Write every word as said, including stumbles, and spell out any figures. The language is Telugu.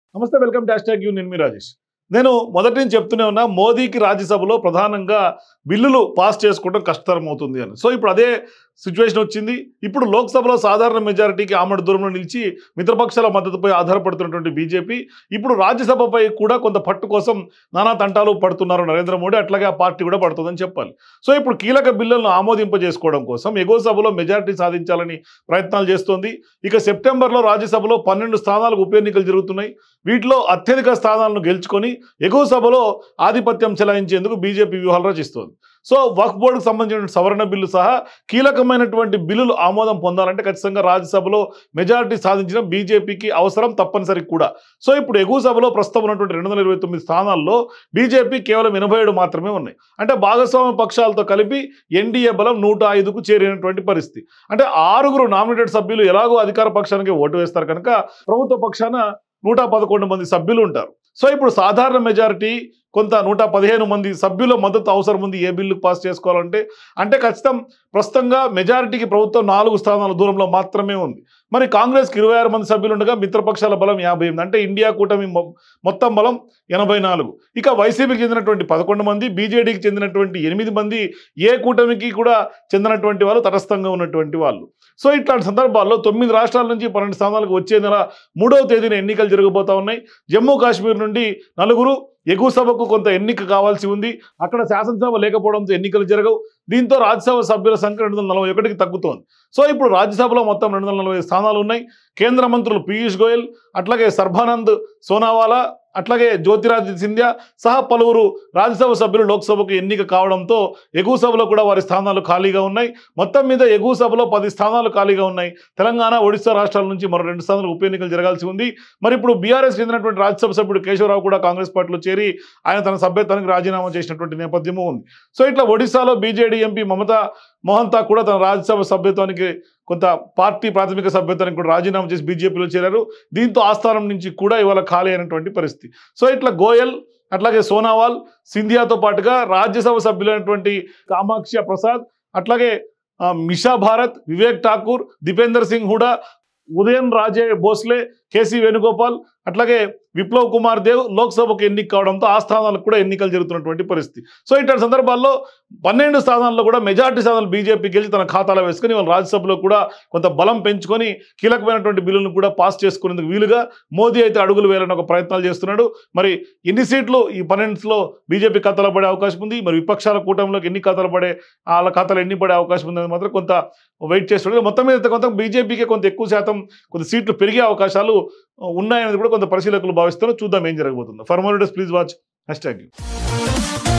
నమస్తే, welcome to hash tag U. నేను మీ రాజేష్. నేను మొదటి నుంచి చెప్తూనే ఉన్నా, మోదీకి రాజ్యసభలో ప్రధానంగా బిల్లులు పాస్ చేసుకోవడం కష్టతరం అవుతుంది అని. సో ఇప్పుడు అదే సిచ్యువేషన్ వచ్చింది. ఇప్పుడు లోక్సభలో సాధారణ మెజారిటీకి ఆమడ దూరంలో నిలిచి మిత్రపక్షాల మద్దతుపై ఆధారపడుతున్నటువంటి బీజేపీ ఇప్పుడు రాజ్యసభపై కూడా కొంత పట్టు కోసం నానా తంటాలు పడుతున్నారు నరేంద్ర మోడీ. అట్లాగే ఆ పార్టీ కూడా పడుతుందని చెప్పాలి. సో ఇప్పుడు కీలక బిల్లులను ఆమోదింపజేసుకోవడం కోసం ఎగువ సభలో మెజారిటీ సాధించాలని ప్రయత్నాలు చేస్తోంది. ఇక సెప్టెంబర్లో రాజ్యసభలో పన్నెండు స్థానాలకు ఉప ఎన్నికలు జరుగుతున్నాయి. వీటిలో అత్యధిక స్థానాలను గెలుచుకొని ఎగువ సభలో ఆధిపత్యం చెలాయించేందుకు బీజేపీ వ్యూహాలు రచిస్తోంది. సో వక్ఫ్ బోర్డుకు సంబంధించిన సవరణ బిల్లు సహా కీలకమైనటువంటి బిల్లులు ఆమోదం పొందాలంటే ఖచ్చితంగా రాజ్యసభలో మెజారిటీ సాధించిన బీజేపీకి అవసరం తప్పనిసరి కూడా. సో ఇప్పుడు ఎగువ సభలో ప్రస్తుతం ఉన్నటువంటి రెండు వందల ఇరవై తొమ్మిది స్థానాల్లో బీజేపీ కేవలం ఎనభై ఏడు మాత్రమే ఉన్నాయి. అంటే భాగస్వామ్య పక్షాలతో కలిపి ఎన్డీఏ బలం నూట ఐదుకు చేరినటువంటి పరిస్థితి. అంటే ఆరుగురు నామినేటెడ్ సభ్యులు ఎలాగో అధికార పక్షానికి ఓటు వేస్తారు కనుక ప్రభుత్వ పక్షాన నూట పదకొండు మంది సభ్యులు ఉంటారు. సో ఇప్పుడు సాధారణ మెజారిటీ కొంత నూట పదిహేను మంది సభ్యుల మద్దతు అవసరం ఉంది ఏ బిల్లు పాస్ చేసుకోవాలంటే. అంటే ఖచ్చితం ప్రస్తుతంగా మెజారిటీకి ప్రభుత్వం నాలుగు స్థానాల దూరంలో మాత్రమే ఉంది. మరి కాంగ్రెస్కి ఇరవై ఆరు మంది సభ్యులు ఉండగా మిత్రపక్షాల బలం యాభై ఎనిమిది, అంటే ఇండియా కూటమి మొత్తం బలం ఎనభై నాలుగు. ఇక వైసీపీకి చెందినటువంటి పదకొండు మంది, బీజేడీకి చెందినటువంటి ఎనిమిది మంది, ఏ కూటమికి కూడా చెందినటువంటి వాళ్ళు తటస్థంగా ఉన్నటువంటి వాళ్ళు. సో ఇట్లాంటి సందర్భాల్లో తొమ్మిది రాష్ట్రాల నుంచి పన్నెండు స్థానాలకు వచ్చే నెల మూడవ తేదీన ఎన్నికలు జరగబోతా ఉన్నాయి. జమ్మూ కాశ్మీర్ నుండి నలుగురు, ఎగువ సభకు కొంత ఎన్నిక కావాల్సి ఉంది. అక్కడ శాసనసభ లేకపోవడంతో ఎన్నికలు జరగవు. దీంతో రాజ్యసభ సభ్యుల సంఖ్య రెండు వందల నలభై ఒకటికి తగ్గుతోంది. సో ఇప్పుడు రాజ్యసభలో మొత్తం రెండు వందల నలభై స్థానాలు ఉన్నాయి. కేంద్ర మంత్రులు పీయూష్ గోయల్, అట్లాగే సర్బానంద్ సోనావాలా, అట్లాగే జ్యోతిరాదిత్య సింధ్యా సహా పలువురు రాజ్యసభ సభ్యులు లోక్సభకు ఎన్నిక కావడంతో ఎగువ సభలో కూడా వారి స్థానాలు ఖాళీగా ఉన్నాయి. మొత్తం మీద ఎగువ సభలో పది స్థానాలు ఖాళీగా ఉన్నాయి. తెలంగాణ, ఒడిశా రాష్ట్రాల నుంచి మరో రెండు స్థానాలు ఉప ఎన్నికలు జరగాల్సి ఉంది. మరి ఇప్పుడు బీఆర్ఎస్ చెందినటువంటి రాజ్యసభ సభ్యుడు కేశవరావు కూడా కాంగ్రెస్ పార్టీలో చేరి ఆయన తన సభ్యత్వానికి రాజీనామా చేసినటువంటి నేపథ్యము ఉంది. సో ఇట్లా ఒడిశాలో బీజేడీ ఎంపీ మమతా మోహంతా కూడా తన రాజ్యసభ సభ్యత్వానికి కొంత పార్టీ ప్రాథమిక సభ్యత్వానికి కూడా రాజీనామా చేసి బీజేపీలో చేరారు. దీంతో ఆ స్థానం నుంచి కూడా ఇవాళ ఖాళీ అయినటువంటి పరిస్థితి. సో ఇట్లా గోయల్, అట్లాగే సోనావాల్, సింధియాతో పాటుగా రాజ్యసభ సభ్యులైనటువంటి కామాక్ష ప్రసాద్, అట్లాగే మిషా భారత్, వివేక్ ఠాకూర్, దీపేందర్ సింగ్ హుడా, ఉదయన్ రాజే భోస్లే, కేసీ వేణుగోపాల్, అట్లాగే విప్లవ్ కుమార్ దేవ్ లోక్సభకు ఎన్నిక కావడంతో ఆ స్థానాలకు కూడా ఎన్నికలు జరుగుతున్నటువంటి పరిస్థితి. సో ఇట్లాంటి సందర్భాల్లో పన్నెండు స్థానాల్లో కూడా మెజార్టీ స్థానాలు బీజేపీ గెలిచి తన ఖాతాలో వేసుకుని వాళ్ళు రాజ్యసభలో కూడా కొంత బలం పెంచుకొని కీలకమైనటువంటి బిల్లులను కూడా పాస్ చేసుకునేందుకు వీలుగా మోదీ అయితే అడుగులు వేయాలని ఒక ప్రయత్నాలు చేస్తున్నాడు. మరి ఎన్ని సీట్లు ఈ పన్నెండులో బీజేపీ ఖాతాలో పడే అవకాశం ఉంది, మరి విపక్షాల కూటమిలోకి ఎన్ని ఖాతాలు పడే వాళ్ళ ఖాతాలో ఎన్ని పడే అవకాశం ఉంది అనేది మాత్రం కొంత వెయిట్ చేస్తున్నాడు. మొత్తం మీద కొంత బీజేపీకి కొంత ఎక్కువ శాతం కొంత సీట్లు పెరిగే అవకాశాలు ఉన్నాయనేది కూడా కొంత పరిశీలకులు భావిస్తారు. చూద్దాం ఏం జరగబోతుందో. For more videos please watch hash tag you.